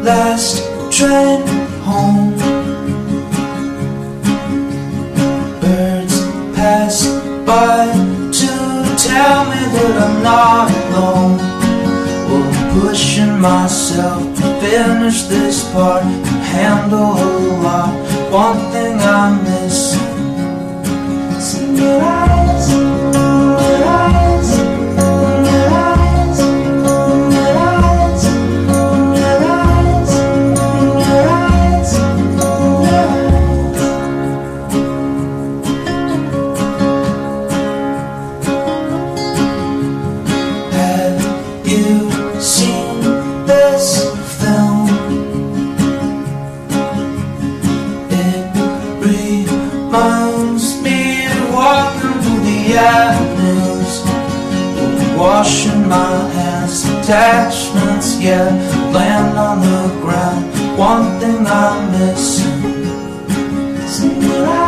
last train home. Birds pass by to tell me that I'm not alone. Well, I'm pushing myself to finish this part and handle a lot. One thing I'm missing is in your eyes, in your eyes, in your eyes, in your eyes, in your eyes, in your eyes, in your eyes. Have you seen this film? Reminds me of walking through the avenues, washing my hands, attachments, yeah, land on the ground. One thing I'm missing is in your eyes.